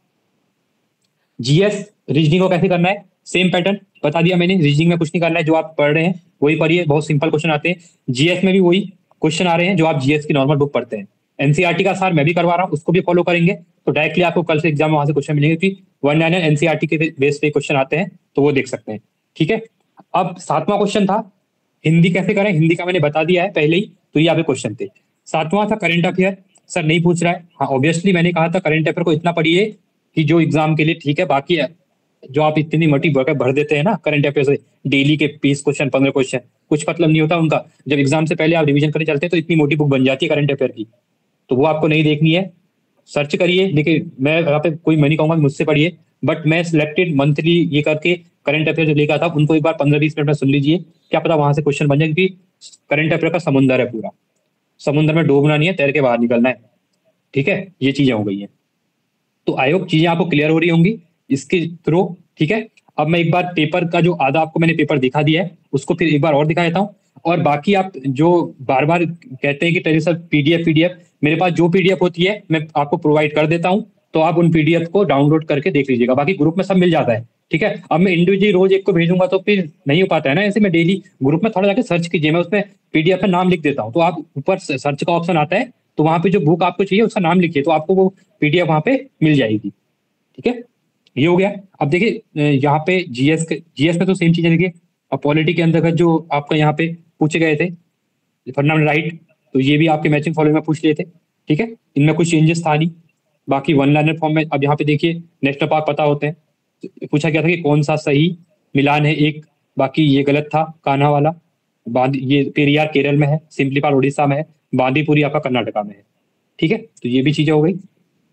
जीएस रीजनिंग को कैसे करना है, सेम पैटर्न बता दिया मैंने। रीजनिंग में कुछ नहीं करना है, जो आप पढ़ रहे हैं वही पढ़िए, बहुत सिंपल क्वेश्चन आते हैं। जीएस में भी वही क्वेश्चन आ रहे हैं जो आप जीएस की नॉर्मल बुक पढ़ते हैं। एनसीईआरटी का सार मैं भी करवा रहा हूँ, उसको भी फॉलो करेंगे तो डायरेक्टली आपको कल से एग्जाम में वहां से क्वेश्चन मिलेंगे, क्योंकि वन लाइनर एनसीईआरटी के बेस पे क्वेश्चन आते हैं, तो वो देख सकते हैं। ठीक है, अब सातवां क्वेश्चन था हिंदी कैसे करें, हिंदी का मैंने बता दिया है पहले ही, तो ये आपके क्वेश्चन थे। सातवां था करंट अफेयर, सर नहीं पूछ रहा है, हाँ ऑब्वियसली मैंने कहा था करंट अफेयर को इतना पढ़िए कि जो एग्जाम के लिए ठीक है, बाकी है जो आप इतनी मोटी बुकें भर देते हैं ना करंट अफेयर से, डेली के बीस क्वेश्चन पंद्रह क्वेश्चन, कुछ मतलब नहीं होता उनका। जब एग्जाम से पहले आप रिवीजन करने चलते हैं तो इतनी मोटी बुक बन जाती है करंट अफेयर की, तो वो आपको नहीं देखनी है। सर्च करिए, देखिए मैं यहाँ पे कोई मैं नहीं कहूंगा मुझसे पढ़िए, बट मैं सिलेक्टेड मंथली ये करके करंट अफेयर जो लेकर था उनको एक बार पंद्रह बीस मिनट में सुन लीजिए, क्या पता वहां से क्वेश्चन बन जाए, क्योंकि करंट अफेयर का समुंदर है पूरा, समुद्र में डूबना नहीं है, तैर के बाहर निकलना है। ठीक है, ये चीजें हो गई है, तो आई होप चीजें आपको क्लियर हो रही होंगी इसके थ्रू। ठीक है, अब मैं एक बार पेपर का जो आधा आपको मैंने पेपर दिखा दिया है उसको फिर एक बार और दिखा देता हूँ, और बाकी आप जो बार बार कहते हैं कि तेरे सर पीडीएफ पीडीएफ, मेरे पास जो पीडीएफ होती है मैं आपको प्रोवाइड कर देता हूँ, तो आप उन पीडीएफ को डाउनलोड करके देख लीजिएगा, बाकी ग्रुप में सब मिल जाता है। ठीक है, अब मैं इंडिविजुअली रोज एक को भेजूंगा तो फिर नहीं हो पाता है ना, ऐसे मैं डेली ग्रुप में थोड़ा जाके सर्च कीजिए, मैं उसमें पीडीएफ में नाम लिख देता हूँ, तो आप ऊपर सर्च का ऑप्शन आता है, तो वहां पे जो बुक आपको चाहिए उसका नाम लिखिए, तो आपको वो पीडीएफ वहां पे मिल जाएगी। ठीक है, ये हो गया। अब देखिए यहाँ पे जीएस के जीएस में तो सेम चीजें देखिए, अब पॉलिटी के अंतर्गत जो आपका यहाँ पे पूछे गए थे फंडामेंटल राइट, तो ये भी आपके मैचिंग फॉलोइंग में पूछ लिए थे। ठीक है, इनमें कुछ चेंजेस था नहीं, बाकी वन लाइनर फॉर्म में अब यहाँ पे देखिए नेशनल पार्क पता होते हैं, पूछा गया था कि कौन सा सही मिलान है एक, बाकी ये गलत था कान्हा वाला, बांदी ये पेरियार केरल में है, सिंपलीपाल उड़ीसा में है, बांदीपुरी आपका कर्नाटका में है। ठीक है, तो ये भी चीजें हो गई।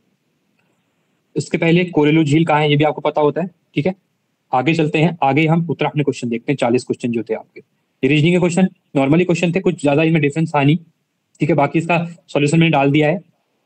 इसके पहले कोरेलू झील कहाँ है ये भी आपको पता होता है। ठीक है, आगे चलते हैं, आगे हम उत्तराखंड क्वेश्चन देखते हैं, चालीस क्वेश्चन जो थे आपके रीजनिंग के क्वेश्चन, नॉर्मली क्वेश्चन थे, कुछ ज्यादा इनमें डिफरेंस था नहीं। ठीक है, बाकी इसका सॉल्यूशन मैंने डाल दिया है।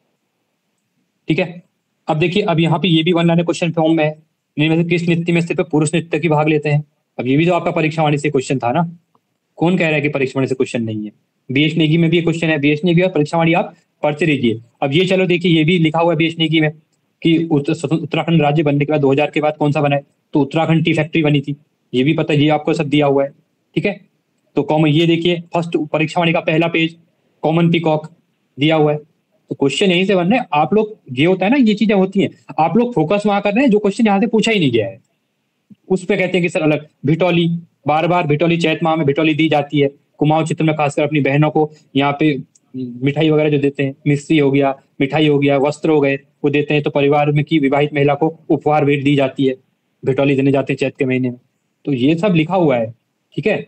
ठीक है, अब देखिए अब यहाँ पे ये भी वन लाइनर क्वेश्चन फॉर्म में है, इनमें से किस नृत्य में से पे पुरुष नृत्य की भाग लेते हैं, अब ये भी तो आपका परीक्षा वाणी से क्वेश्चन था ना, कौन कह रहा है कि परीक्षा वाणी से क्वेश्चन नहीं है, बीएच नेगी में भी ये क्वेश्चन है, बीएच नेगी और परीक्षा वाणी आप पढ़ते रहिए। अब ये चलो देखिए ये भी लिखा हुआ है बीएच नेगी में कि उत्तराखंड राज्य बनने के बाद दो हज़ार के बाद कौन सा बना है, तो उत्तराखंड टी फैक्ट्री बनी थी, ये भी पता है, ये आपको सब दिया हुआ है। ठीक है, तो कॉमन ये देखिए फर्स्ट परीक्षा वाणी का पहला पेज कॉमन पीकॉक दिया हुआ है, तो क्वेश्चन यहीं से बन रहे हैं आप लोग, ये होता है ना ये चीजें होती हैं, आप लोग फोकस वहां कर रहे हैं जो क्वेश्चन यहाँ से पूछा ही नहीं गया है, उस पर कहते हैं कि सर अलग भिटौली, बार बार भिटौली चैत माह में भिटौली दी जाती है, कुमाऊं चित्र में खासकर अपनी बहनों को यहाँ पे मिठाई वगैरह जो देते हैं, मिस्त्री हो गया, मिठाई हो गया, वस्त्र हो गए, वो देते हैं, तो परिवार में की विवाहित महिला को उपहार भेंट दी जाती है, भिटौली देने जाते हैं चैत के महीने में, तो ये सब लिखा हुआ है। ठीक है,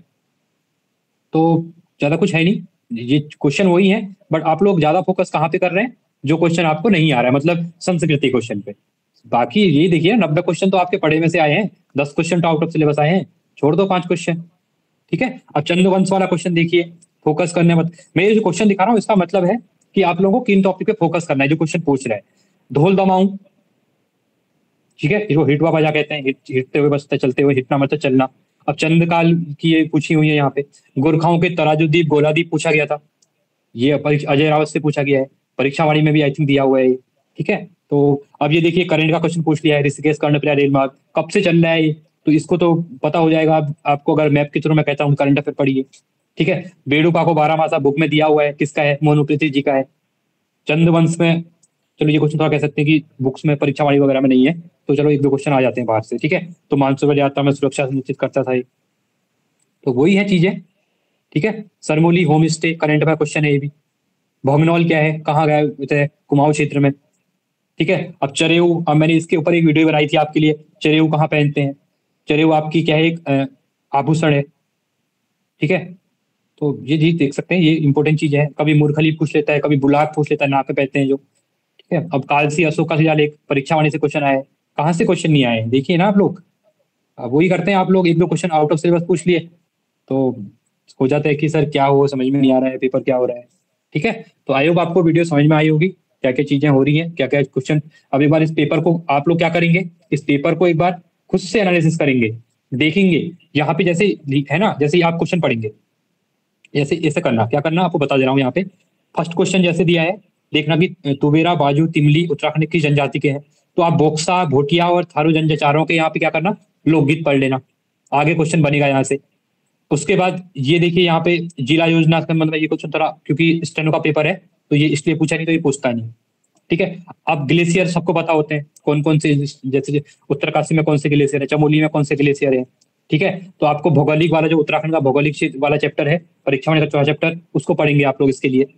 तो ज्यादा कुछ है नहीं, ये क्वेश्चन वही है, बट आप लोग ज्यादा फोकस कहाँ पे कर रहे हैं, जो क्वेश्चन आपको नहीं आ रहा है, मतलब संस्कृति क्वेश्चन पे। बाकी ये देखिए नब्बे क्वेश्चन तो आपके पढ़े में से आए हैं, दस क्वेश्चन तो आउट ऑफ सिलेबस आए हैं, छोड़ दो पांच क्वेश्चन। ठीक है, अब चंद्रवंश वाला क्वेश्चन देखिए, फोकस करने मत, मैं जो क्वेश्चन दिखा रहा हूँ इसका मतलब है कि आप लोगों को किन टॉपिक पे फोकस करना है, जो क्वेश्चन पूछ रहा है। ढोल दमाऊं, ठीक है, इसको हिटवा बजा कहते हैं, हिट, हिटते हुए बजते चलते हुए, हिटना मतलब चलना। अब चंद्रकाल की ये पूछी हुई है यहाँ पे, गोरखाओं के तराजुद्दीप गोलादीप पूछा गया था, ये अजय रावत से पूछा गया है, परीक्षा वाणी में भी आई थिंक दिया हुआ है। ठीक है, तो अब ये देखिए करंट का क्वेश्चन पूछ लिया है, ऋषिकेश कर्णप्रिया रेल मार्ग कब से चल रहा है, तो इसको तो पता हो जाएगा आप, आपको अगर मैप के थ्रू मैं कहता हूँ करंट अफेयर पढ़िए। ठीक है, बेड़ूपा को बारह मासा बुक में दिया हुआ है, किसका है, मोनुप्रीति जी का है। चंद्रवंश में चलो ये क्वेश्चन थोड़ा कह सकते हैं कि बुक्स में परीक्षा वाणी वगैरह में नहीं है, तो चलो एक दो क्वेश्चन आ जाते हैं बाहर से। ठीक है, तो मानसरोवर यात्रा में सुरक्षा सुनिश्चित करता था, तो वही है चीजें, ठीक है। सरमोली होम स्टे करंट में क्वेश्चन है ये भी। भोगनौल क्या है, कहाँ गए, कुमाऊं क्षेत्र में, ठीक है। अब चरेऊ, अब मैंने इसके ऊपर एक वीडियो बनाई थी आपके लिए, चरेऊ कहाँ पहनते हैं, चरेऊ आपकी क्या है, एक आभूषण है, ठीक है। तो ये चीज देख सकते हैं, ये इंपॉर्टेंट चीज है। कभी मुरखली पूछ लेता है, कभी बुलाक पूछ लेता है, नाक पे पहनते हैं जो, ठीक है। अब कालसी अशोक का शिलालेख परीक्षा वाले से क्वेश्चन आए, कहाँ से क्वेश्चन नहीं आए, देखिए ना आप लोग। अब वही करते हैं आप लोग, एक दो क्वेश्चन आउट ऑफ सिलेबस पूछ लिए तो हो जाता है कि सर क्या हो, समझ में नहीं आ रहा है, पेपर क्या हो रहा है, ठीक है। तो आई होप आपको वीडियो समझ में आई होगी, क्या क्या चीजें हो रही हैं, क्या क्या क्वेश्चन। अब एक बार इस पेपर को आप लोग क्या करेंगे, इस पेपर को एक बार खुद से एनालिसिस करेंगे, देखेंगे यहाँ पे जैसे है ना, जैसे आप क्वेश्चन पढ़ेंगे ऐसे ऐसे करना, क्या करना आपको बता दे रहा हूँ यहाँ पे। फर्स्ट क्वेश्चन जैसे दिया है, देखना कि तुवेरा, बाजू, तिमली उत्तराखंड की जनजाति के हैं, तो आप बोक्सा, भोटिया और थारू जनजाचारों के यहाँ पे क्या करना, लोकगीत पढ़ लेना, आगे क्वेश्चन बनेगा यहाँ से। उसके बाद ये देखिए यहाँ पे जिला योजना के संबंध में ये क्वेश्चन थोड़ा, क्योंकि स्टेनो का पेपर है तो ये इसलिए पूछा नहीं, तो ये पूछता नहीं, ठीक है। अब ग्लेशियर सबको पता होते हैं कौन कौन से, जैसे उत्तरकाशी में कौन से ग्लेशियर है, चमोली में कौन से ग्लेशियर है, ठीक है। तो आपको भौगोलिक वाला जो उत्तराखंड का भौगोलिक वाला चैप्टर है, परीक्षा में चौथा चैप्टर, उसको पढ़ेंगे आप लोग। इसके लिए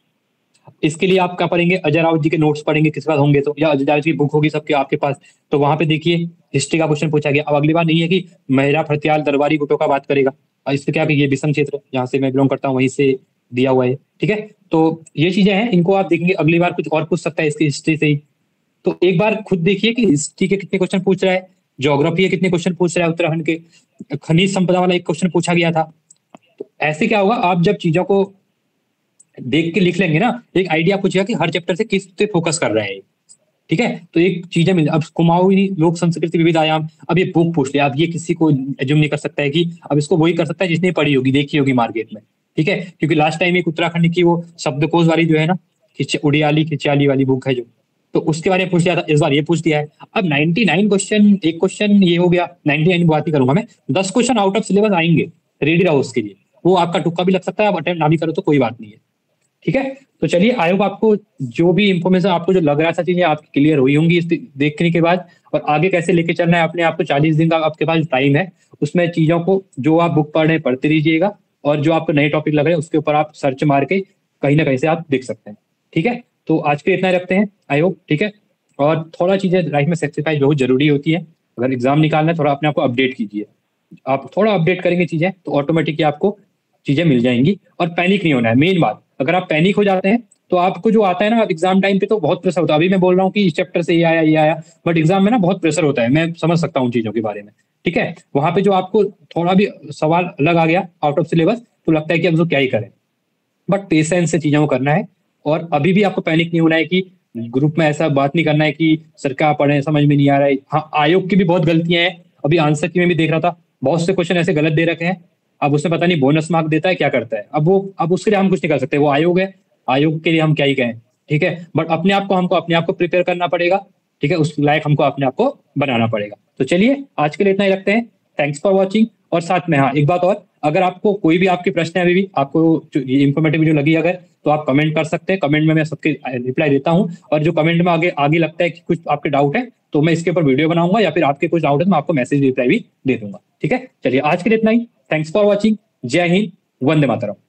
इसके लिए आप क्या पढ़ेंगे, अजय राउत जी के नोट्स पढ़ेंगे, किसके पास होंगे तो, या अजय राउत की बुक होगी सबके आपके पास, तो वहां पे देखिए हिस्ट्री का क्वेश्चन पूछा गया। अब अगली बार नहीं है कि मेहरा, फरत्याल, दरबारी गुटों का बात करेगा, इससे क्या कि ये विषम क्षेत्र जहाँ से मैं बिलोंग करता हूँ वहीं से दिया हुआ है, ठीक है। तो ये चीजें हैं, इनको आप देखेंगे, अगली बार कुछ और पूछ सकता है इसकी हिस्ट्री से ही। तो एक बार खुद देखिए कि हिस्ट्री के कितने क्वेश्चन पूछ रहा है, ज्योग्राफी के कितने क्वेश्चन पूछ रहा है, उत्तराखंड के खनिज संपदा वाला एक क्वेश्चन पूछा गया था। तो ऐसे क्या होगा, आप जब चीजों को देख के लिख लेंगे ना, एक आइडिया पूछेगा कि हर चैप्टर से किस पे फोकस कर रहा है, ठीक है। तो एक चीजें मिल, अब कुमाऊनी लोक संस्कृति विविध आयाम, अब ये बुक पूछ लिया, अब ये किसी को एज्यूम नहीं कर सकता है कि, अब इसको वही कर सकता है जिसने पढ़ी होगी, देखी होगी मार्केट में, ठीक है। क्योंकि लास्ट टाइम एक उत्तराखंड की वो शब्दकोश वाली जो है ना, उड़ियाली खिचियाली वाली बुक है जो, तो उसके बारे में पूछ लिया था, इस बार ये पूछ दिया है। अब निन्यानवे क्वेश्चन, एक क्वेश्चन ये हो गया, निन्यानवे बात ही करूंगा मैं, दस क्वेश्चन आउट ऑफ सिलेबस आएंगे, रेडी रहो उसके लिए। वो आपका तुक्का भी लग सकता है, आप अटेम्प्ट ना भी करो तो कोई बात नहीं है, ठीक है। तो चलिए, आई होप आपको जो भी इंफॉर्मेशन आपको जो लग रहा था चीजें आपकी क्लियर हुई होंगी इस देखने के बाद। और आगे कैसे लेके चलना है अपने आप को, चालीस दिन का आपके पास टाइम है, उसमें चीजों को जो आप बुक पढ़ रहे हैं पढ़ते रहिएगा, और जो आपको नए टॉपिक लग रहे हैं उसके ऊपर आप सर्च मार के कहीं ना कहीं से आप देख सकते हैं, ठीक है। तो आज के इतना रखते हैं, आई होप, ठीक है। और थोड़ा चीजें लाइफ में सेक्रीफाइस बहुत जरूरी होती है, अगर एग्जाम निकालना है थोड़ा अपने आप को अपडेट कीजिए, आप थोड़ा अपडेट करेंगे चीजें तो ऑटोमेटिकली आपको चीजें मिल जाएंगी। और पैनिक नहीं होना है, मेन बात, अगर आप पैनिक हो जाते हैं तो आपको जो आता है ना एग्जाम टाइम पे, तो बहुत प्रेशर होता है। अभी मैं बोल रहा हूँ कि इस चैप्टर से ये आया ये आया, बट एग्जाम में ना बहुत प्रेशर होता है, मैं समझ सकता हूँ चीजों के बारे में, ठीक है। वहां पे जो आपको थोड़ा भी सवाल अलग आ गया आउट ऑफ सिलेबस, तो लगता है कि अब उसको क्या ही करें, बट पेशेंस से चीजों को करना है। और अभी भी आपको पैनिक नहीं होना है कि ग्रुप में ऐसा बात नहीं करना है कि सर क्या पढ़े समझ में नहीं आ रहा है। हाँ, आयोग की भी बहुत गलतियां हैं, अभी आंसर की में भी देख रहा था, बहुत से क्वेश्चन ऐसे गलत दे रखे हैं, अब उसमें पता नहीं बोनस मार्क देता है क्या करता है, अब वो अब उसके लिए हम कुछ नहीं कर सकते, वो आयोग है, आयोग के लिए हम क्या ही कहें, ठीक है। बट अपने आप को हमको अपने आप को प्रिपेयर करना पड़ेगा, ठीक है, उस लायक हमको अपने आप को बनाना पड़ेगा। तो चलिए आज के लिए इतना ही रखते हैं, थैंक्स फॉर वॉचिंग। और साथ में हाँ एक बात और, अगर आपको कोई भी आपके प्रश्न है, अभी भी आपको ये इन्फॉर्मेटिव वीडियो लगी अगर, तो आप कमेंट कर सकते हैं, कमेंट में मैं सबके रिप्लाई देता हूँ। और जो कमेंट में आगे आगे लगता है कि कुछ आपके डाउट है, तो मैं इसके ऊपर वीडियो बनाऊंगा, या फिर आपके कुछ डाउट है तो मैं आपको मैसेज रिप्लाई भी दे दूंगा, ठीक है। चलिए आज के लिए इतना ही, थैंक्स फॉर वॉचिंग, जय हिंद, वंदे मातरम।